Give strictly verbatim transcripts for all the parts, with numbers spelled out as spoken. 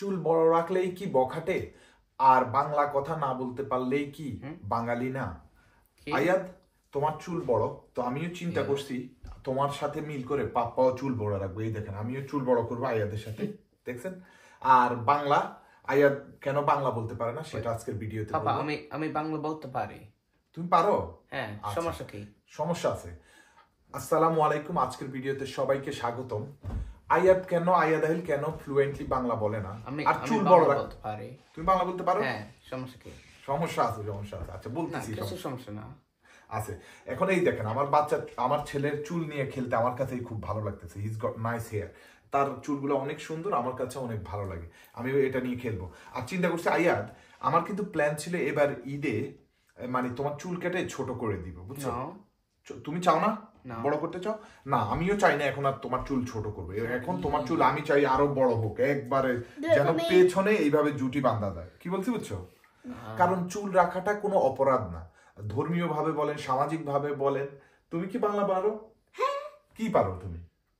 চুল বড় রাখলেই কি বখাটে, আর বাংলা কথা না বলতে পারলেই কি বাঙালি না? আয়াদ, তোমার চুল বড়, তো আমিও চিন্তা করছি তোমার সাথে মিল করে পাপ্পাও চুল বড় রাখবো। এই দেখেন, আমিও চুল বড় করবো আয়াদের সাথে, দেখছেন? আর বাংলা, আয়াদ কেন বাংলা বলতে পারে না সেটা আজকের ভিডিওতে বলবো। আমি আমি বাংলা বলতে পারি। তুমি পারো? হ্যাঁ, সমস্যা কি? সমস্যা আছে। আসসালামু আলাইকুম, আজকের ভিডিওতে সবাইকে স্বাগতম। আয়াদ কেন, আয়াদ আহিল কেন ফ্লুয়েন্টলি বাংলা বলে না? আর চুল বড় রাখতে পারে। তুমি বাংলা বলতে পারো? হ্যাঁ, সমস্যা কি? সমস্যা আছে, সমস্যা আছে। আচ্ছা বলতেছি, কিছু সমস্যা না আছে। এখন এই দেখেন, আমার বাচ্চা, আমার ছেলের চুল নিয়ে খেলতে আমার কাছে খুব ভালো লাগতেছে। He is got nice hair, তার চুলগুলো অনেক সুন্দর, আমার কাছে অনেক ভালো লাগে। আমি এটা নিয়ে খেলবো। আর চিন্তা করছি আয়াদ, আমার কিন্তু প্ল্যান ছিল এবার ঈদে মানে তোমার চুল কেটে ছোট করে দিব, বুঝছো? তুমি চাও না বড় করতে চাও? না, আমিও চাই না এখন আর তোমার চুল ছোট করবে। এখন তোমার চুল আমি চাই আরো বড় হোক, একবারে যেন পেছনে এইভাবে জুটি বাঁধা যায়। কি বলছি বুঝছো? কারণ চুল রাখাটা কোনো অপরাধ না, ধর্মীয় ভাবে বলেন, সামাজিক ভাবে বলেন। তুমি কি বাংলা পারো? কি পারো তুমি?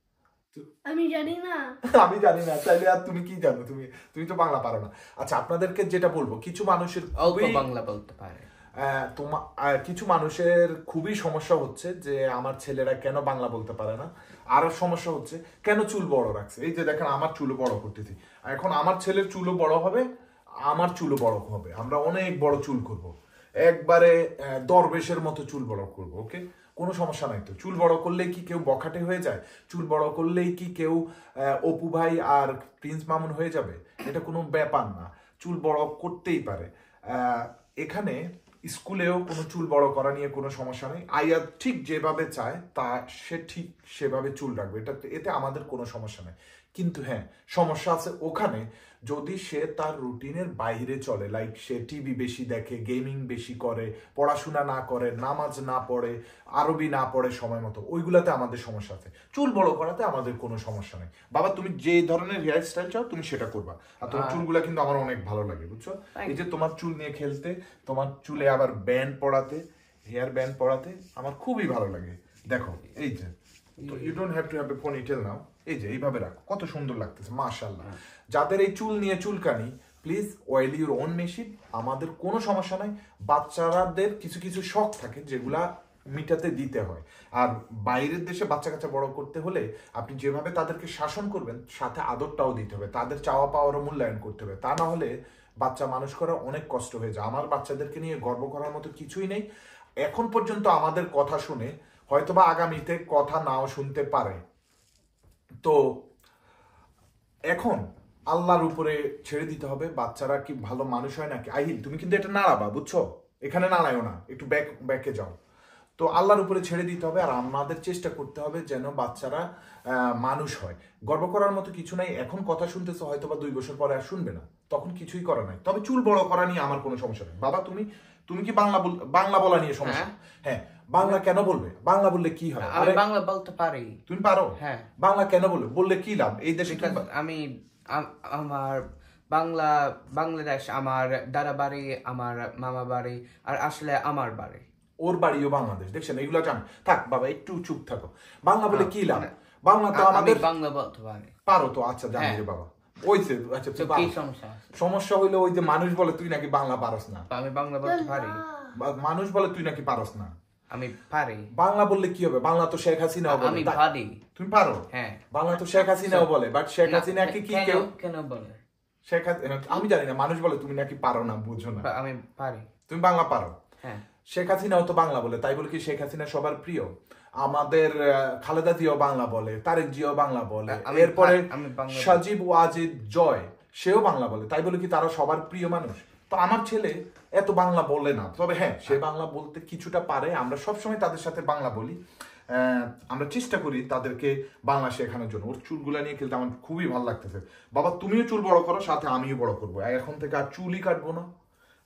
আমি জানি না। আমি জানি না, তাইলে আর তুমি কি জানো? তুমি তুমি তো বাংলা পারো না। আচ্ছা, আপনাদেরকে যেটা বলবো, কিছু মানুষের অল্প বাংলা বলতে পারে। তোমার কিছু মানুষের খুবই সমস্যা হচ্ছে যে আমার ছেলেরা কেন বাংলা বলতে পারে না। আরো সমস্যা হচ্ছে কেন চুল বড় রাখছে। এই যে দেখেন, আমার চুলও বড় করতেছি, এখন আমার ছেলের চুলও বড় হবে, আমার চুলও বড় হবে। আমরা অনেক বড় চুল করব, একবারে দরবেশের মতো চুল বড় করব। ওকে, কোনো সমস্যা নাই তো। চুল বড় করলেই কি কেউ বখাটে হয়ে যায়? চুল বড় করলেই কি কেউ অপু ভাই আর প্রিন্স মামুন হয়ে যাবে? এটা কোনো ব্যাপার না, চুল বড় করতেই পারে। এখানে স্কুলেও কোনো চুল বড় করা নিয়ে কোনো সমস্যা নেই। আয়াদ ঠিক যেভাবে চায় তা সে ঠিক সেভাবে চুল রাখবে, এটা এতে আমাদের কোনো সমস্যা নেই। কিন্তু হ্যাঁ, সমস্যা আছে ওখানে যদি সে তার রুটিনের বাইরে চলে, লাইক সে টিভি বেশি দেখে, গেমিং বেশি করে, পড়াশোনা না করে, নামাজ না পড়ে, আরবি না পড়ে সময় মতো, ওইগুলাতে আমাদের সমস্যা আছে। চুল বড় করাতে আমাদের কোনো সমস্যা নেই। বাবা, তুমি যে ধরনের হেয়ার স্টাইল চাও তুমি সেটা করবা। আর তোমার চুলগুলা কিন্তু আমার অনেক ভালো লাগে, বুঝছো? এই যে তোমার চুল নিয়ে খেলতে, তোমার চুলে আবার ব্যান্ড পড়াতে, হেয়ার ব্যান্ড পড়াতে আমার খুবই ভালো লাগে। দেখো এই যে, তো you don't have to have a ponytail now. এই যে এইভাবে রাখো, কত সুন্দর লাগতেছে, মাশাআল্লাহ। যাদের এই চুল নিয়ে চুলকানি, please oil your own machine, আমাদের কোনো সমস্যা নাই। বাচ্চাদের কিছু কিছু শখ থাকে যেগুলা মিটাতে দিতে হয়। আর বাইরের দেশে বাচ্চা কাচ্চা বড় করতে হলে আপনি যেভাবে তাদেরকে শাসন করবেন, সাথে আদরটাও দিতে হবে, তাদের চাওয়া পাওয়ারও মূল্যায়ন করতে হবে। তা না হলে বাচ্চা মানুষ করা অনেক কষ্ট হয়ে যায়। আমার বাচ্চাদেরকে নিয়ে গর্ব করার মতো কিছুই নেই। এখন পর্যন্ত আমাদের কথা শুনে হয়তোবা আগামীতে কথা নাও শুনতে পারে। তো এখন আল্লাহর উপরে ছেড়ে দিতে হবে, বাচ্চারা কি ভালো মানুষ হয় নাকি। আহিল, তুমি কিন্তু এটা নাড়াবা, বুঝছো? এখানে নাড়ায়ও না, একটু ব্যাক ব্যাকে যাও। তো আল্লাহর উপরে ছেড়ে দিতে হবে, আর আমাদের চেষ্টা করতে হবে যেন বাচ্চারা মানুষ হয়। গর্ব করার মতো কিছু নাই। এখন কথা শুনতেছো, হয়তো বা দুই বছর পরে আর শুনবে না, তখন কিছুই করা নাই। তবে চুল বড় করা নিয়ে আমার কোনো সমস্যা নেই। বাবা, তুমি তুমি কি বাংলা বাংলা বলা নিয়ে সমস্যা? হ্যাঁ, বাংলা কেন বলবে? বাংলা বললে কি হয়? আমি বাংলা বলতে পারি। তুমি পারো? হ্যাঁ। বাংলা কেন বলবে? বললে কি লাভ? এই দেশে আমি আমার বাংলা, বাংলাদেশ আমার দাদা বাড়ি, আমার মামা বাড়ি, আর আসলে আমার বাড়ি। ওর বাড়িও বাংলাদেশ, দেখছেন? এগুলো জান। থাক বাবা, একটু চুপ থাকো। বাংলা বলে কি লাভ? বাংলা তো আমাদের বাংলা বলতে পারি। পারো তো? আচ্ছা, জানি রে বাবা। ওই যে, আচ্ছা কি সমস্যা? সমস্যা হইলো ওই যে মানুষ বলে তুই নাকি বাংলা পারস না। আমি বাংলা বলতে পারি। মানুষ বলে তুই নাকি পারস না। আমি পারি। বাংলা বললে কি হবে? বাংলা তো শেখ হাসিনাও বলে। আমি পারি। তুমি পারো? হ্যাঁ। বাংলা তো শেখ হাসিনাও বলে, বাট শেখ হাসিনাকে কি কেউ কেন বলে? শেখ হাসিনা আমি জানি না, মানুষ বলে তুমি নাকি পারো না, বুঝো না। আমি পারি। তুমি বাংলা পারো? হ্যাঁ। শেখ হাসিনাও তো বাংলা বলে, তাই বলে কি শেখ হাসিনা সবার প্রিয়? আমাদের খালেদা জিও বাংলা বলে, তারেক জিও বাংলা বলে, এরপরে সাজিব ওয়াজিদ জয় সেও বাংলা বলে, তাই বলে কি তারা সবার প্রিয় মানুষ? তো আমার ছেলে এত বাংলা বলে না, তবে হ্যাঁ, সে বাংলা বলতে কিছুটা পারে। আমরা সবসময় তাদের সাথে বাংলা বলি, আমরা চেষ্টা করি তাদেরকে বাংলা শেখানোর জন্য। ওর চুলগুলা নিয়ে খেলতে আমার খুবই ভালো লাগতেছে। বাবা, তুমিও চুল বড় করো, সাথে আমিও বড় করবো। এখন থেকে আর চুলই কাটবো না,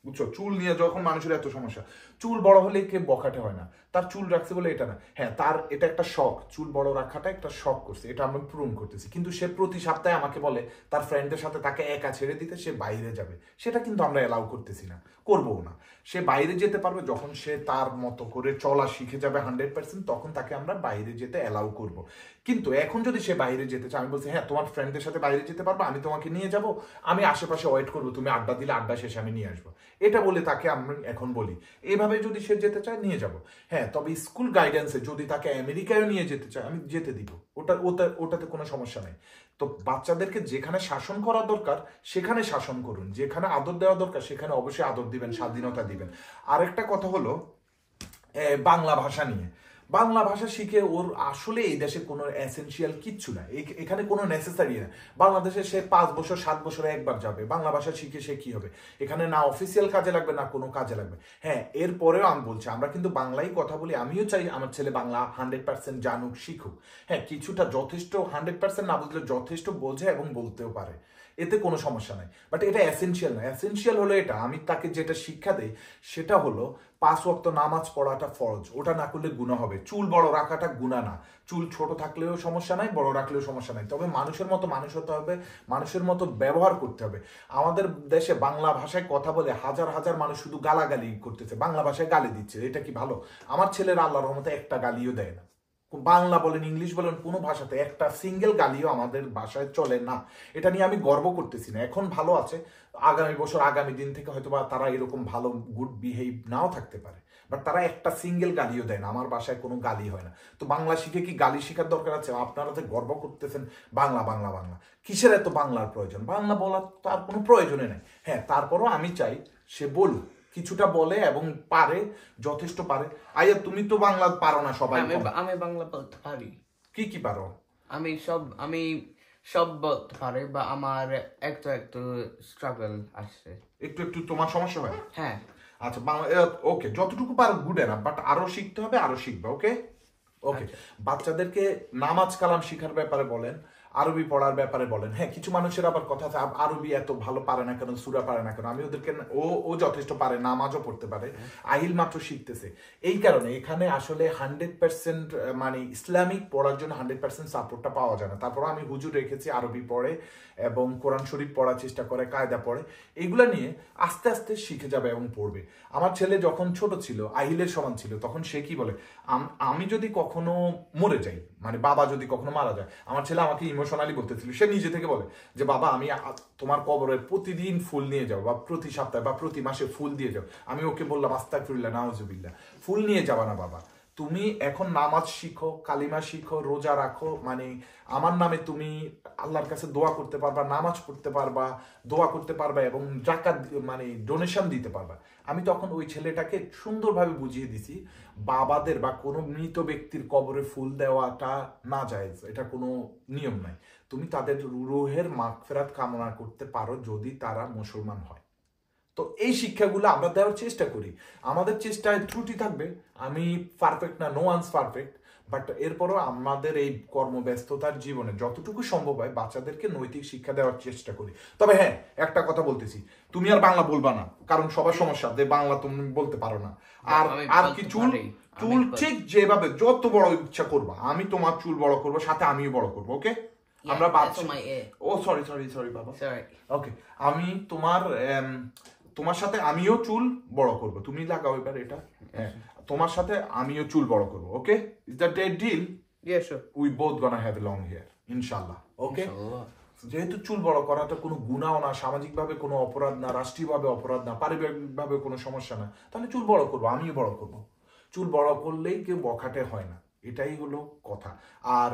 বুঝছো, চুল নিয়ে যখন মানুষের এত সমস্যা, চুল বড় হলে কে বখাটে হয় না, তার চুল রাখছে বলে এটা না। হ্যাঁ, তার এটা একটা শখ, চুল বড় রাখাটা একটা শখ করছে, এটা আমি পূরণ করতেছি। কিন্তু সে প্রতি সপ্তাহে আমাকে বলে তার ফ্রেন্ডের সাথে তাকে একা ছেড়ে দিতে সে বাইরে যাবে, সেটা কিন্তু আমরা এলাও করতেছি না, করবও না। সে বাইরে যেতে পারবে যখন সে তার মতো করে চলা শিখে যাবে হান্ড্রেড পার্সেন্ট, তখন তাকে আমরা বাইরে যেতে এলাও করব। কিন্তু এখন যদি সে বাইরে যেতে চায়, আমি বলছি হ্যাঁ তোমার ফ্রেন্ডদের সাথে বাইরে যেতে পারবো, আমি তোমাকে নিয়ে যাব, আমি আশেপাশে ওয়েট করবো, তুমি আড্ডা দিলে আড্ডা শেষে আমি নিয়ে আসবো, এটা বলে তাকে আমি এখন বলি। এইভাবে যদি সে যেতে চায় নিয়ে যাব। হ্যাঁ, তবে স্কুল গাইডেন্সে যদি তাকে আমেরিকায় নিয়ে যেতে চায় আমি যেতে দিব, ওটা ওটা ওটাতে কোনো সমস্যা নেই। তো বাচ্চাদেরকে যেখানে শাসন করা দরকার সেখানে শাসন করুন, যেখানে আদর দেওয়া দরকার সেখানে অবশ্যই আদর দিবেন, স্বাধীনতা দিবেন। আরেকটা কথা হলো বাংলা ভাষা নিয়ে। বাংলা ভাষা শিখে ওর আসলে এই দেশে কোনো এসেনশিয়াল কিচ্ছু না, এখানে কোনো নেসেসারি না। বাংলাদেশে সে পাঁচ বছর সাত বছরে একবার যাবে, বাংলা ভাষা শিখে সে কি হবে? এখানে না অফিসিয়াল কাজে লাগবে না কোনো কাজে লাগবে। হ্যাঁ, এরপরেও আমি বলছি আমরা কিন্তু বাংলাই কথা বলি, আমিও চাই আমার ছেলে বাংলা হান্ড্রেড পার্সেন্ট জানুক, শিখুক। হ্যাঁ, কিছুটা যথেষ্ট হান্ড্রেড পার্সেন্ট না বুঝলে যথেষ্ট বোঝে এবং বলতেও পারে, এতে কোনো সমস্যা নাই। বাট এটা এসেনশিয়াল না। এসেনশিয়াল হলো এটা, আমি তাকে যেটা শিক্ষা দেই সেটা হলো পাঁচ ওয়াক্ত নামাজ পড়াটা ফরজ, ওটা না করলে গুনাহ হবে। চুল বড় রাখাটা গুনাহ না, চুল ছোট থাকলেও সমস্যা নাই, বড় রাখলেও সমস্যা নাই, তবে মানুষের মতো মানুষ হতে হবে, মানুষের মতো ব্যবহার করতে হবে। আমাদের দেশে বাংলা ভাষায় কথা বলে হাজার হাজার মানুষ শুধু গালাগালি করতেছে, বাংলা ভাষায় গালি দিচ্ছে, এটা কি ভালো? আমার ছেলের আল্লাহর রহমতে একটা গালিও দেয় না, বাংলা বলেন ইংলিশ বলেন কোনো ভাষাতে একটা সিঙ্গেল গালিও আমাদের ভাষায় চলে না। এটা নিয়ে আমি গর্ব করতেছি না, এখন ভালো আছে, আগামী বছর আগামী দিন থেকে হয়তো বা তারা এরকম ভালো গুড বিহেভ নাও থাকতে পারে, বাট তারা একটা সিঙ্গেল গালিও দেয় না, আমার বাসায় কোনো গালি হয় না। তো বাংলা শিখে কি গালি শেখার দরকার আছে? আপনারা তো গর্ব করতেছেন বাংলা বাংলা বাংলা, কিসের এত বাংলার প্রয়োজন? বাংলা বলার তার কোনো প্রয়োজনে নেই। হ্যাঁ, তারপরও আমি চাই সে বলুক, কিছুটা বলে এবং পারে, যথেষ্ট পারে। আইয়া তুমি তো বাংলা পারো না, সবাই আমি আমি বাংলা বলতে পারি। কি কি পারো? আমি সব আমি সব বলতে পারি, বা আমার একটু একটু স্ট্রাগল আছে, একটু একটু তোমার সমস্যা হয়? হ্যাঁ। আচ্ছা, বাংলা ওকে, যতটুকু পারো গুড এনাফ, বাট আরো শিখতে হবে, আরো শিখবে। ওকে ওকে। বাচ্চাদেরকে নামাজ কালাম শিখার ব্যাপারে বলেন, আরবি পড়ার ব্যাপারে বলেন। হ্যাঁ, কিছু মানুষের আবার কথা আছে আরবি এত ভালো পারে না কেন, সূরা পারে না কেন? আমি ওদেরকে, ও ও যথেষ্ট পারে, নামাজও পড়তে পারে, আহিল মাত্র শিখতেছে। এই কারণে এখানে আসলে হান্ড্রেড পার্সেন্ট মানে ইসলামিক পড়ার জন্য হান্ড্রেড পার্সেন্ট সাপোর্টটা পাওয়া যায় না। তারপর আমি হুজুর রেখেছি, আরবি পড়ে এবং কোরআন শরীফ পড়ার চেষ্টা করে, কায়দা পড়ে, এইগুলা নিয়ে আস্তে আস্তে শিখে যাবে এবং পড়বে। আমার ছেলে যখন ছোট ছিল, আহিলের সমান ছিল, তখন সে কি বলে, আমি যদি কখনো মরে যাই, মানে বাবা যদি কখনো মারা যায়, আমার ছেলে আমাকে ইমোশনালি বলতেছিল, সে নিজে থেকে বলে যে বাবা আমি তোমার কবরের প্রতিদিন ফুল নিয়ে যাও, বা প্রতি সপ্তাহে বা প্রতি মাসে ফুল দিয়ে যাও। আমি ওকে বললাম আস্তাগফিরুল্লাহ নাউজুবিল্লাহ, ফুল নিয়ে যাবা না বাবা, তুমি এখন নামাজ শিখো, কালিমা শিখো, রোজা রাখো, মানে আমার নামে তুমি আল্লাহর কাছে দোয়া করতে পারবা, নামাজ পড়তে পারবা, দোয়া করতে পারবা এবং জাকাত মানে ডোনেশন দিতে পারবা। আমি তখন ওই ছেলেটাকে সুন্দরভাবে বুঝিয়ে দিছি বাবাদের বা কোনো মৃত ব্যক্তির কবরে ফুল দেওয়াটা না যায়, এটা কোনো নিয়ম নাই। তুমি তাদের রুহের মাগফিরাত কামনা করতে পারো যদি তারা মুসলমান হয়। তো এই শিক্ষাগুলো আমরা দেওয়ার চেষ্টা করি, আমাদের চেষ্টায় ত্রুটি থাকবে, আমি পারফেক্ট না, নো ওয়ান্স পারফেক্ট, বাট এরপরও আমাদের এই কর্মব্যস্ততার জীবনে যতটুকু সম্ভব হয় বাচ্চাদেরকে নৈতিক শিক্ষা দেওয়ার চেষ্টা করি। তবে হ্যাঁ, একটা কথা বলতেছি, তুমি আর বাংলা বলবা না, কারণ সবার সমস্যা যে বাংলা তুমি বলতে পারো না। আর আর কি চুল চুল ঠিক যেভাবে যত বড় ইচ্ছা করবা, আমি তোমার চুল বড় করবো, সাথে আমিও বড় করবো। ওকে, আমরা ও সরি সরি সরি বাবা, ওকে, আমি তোমার তোমার সাথে আমিও চুল বড় করব, তুমি লাগাও এবার এটা, হ্যাঁ, তোমার সাথে আমিও চুল বড় করব। Okay, is that a deal? Yes sir, we both gonna have a long hair ইনশাআল্লাহ। ওকে, যেহেতু চুল বড় করাটা কোনো গুনাও না, সামাজিকভাবে কোনো অপরাধ না, রাষ্ট্রীয়ভাবে অপরাধ না, পারিবারিকভাবে কোনো সমস্যা না, তাহলে চুল বড় করবো, আমিও বড় করব। চুল বড় করলেই কেউ বখাটে হয় না, এটাই হলো কথা। আর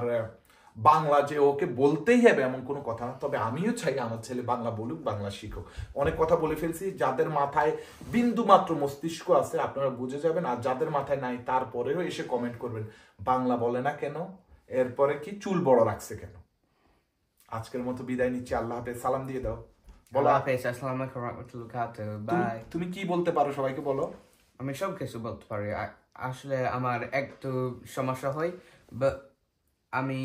বাংলা যে ওকে বলতেই হবে এমন কোনো কথা না, তবে আমিও চাই আমার ছেলে বাংলা বলুক, বাংলা শিখুক। অনেক কথা বলে ফেলছি, যাদের মাথায় বিন্দু মাত্র মস্তিষ্ক আছে আপনারা বুঝে যাবেন, আর যাদের মাথায় নাই তারপরেও এসে কমেন্ট করবেন বাংলা বলে না কেন, এরপরে কি চুল বড় রাখছে কেন। আজকের মতো বিদায় নিচ্ছি, আল্লাহ হাফেজ, সালাম দিয়ে দাও। বলো হাফেজ, আসসালামু আলাইকুম ওয়া রাহমাতুল্লাহি ওয়া বারাকাতুহু, বাই। তুমি কি বলতে পারো সবাইকে বলো? আমি সব কিছু বলতে পারি, আসলে আমার একটু সমস্যা হয়, আমি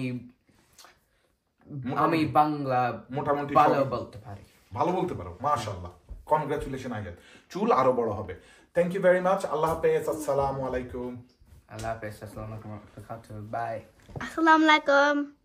আমি বাংলা মোটামুটি ভালো বলতে পারি। ভালো বলতে পারো, মাশাআল্লাহ। কনগ্রাচুলেশন আইজাদ, চুল আরো বড় হবে। Thank you very much. আল্লাহ হাফেজ, আসসালামু আলাইকুম। আল্লাহ হাফেজ, আসসালামু আলাইকুম ওয়া রাহমাতুল্লাহি ওয়া বারাকাতুহু, বাই। Assalamualaikum.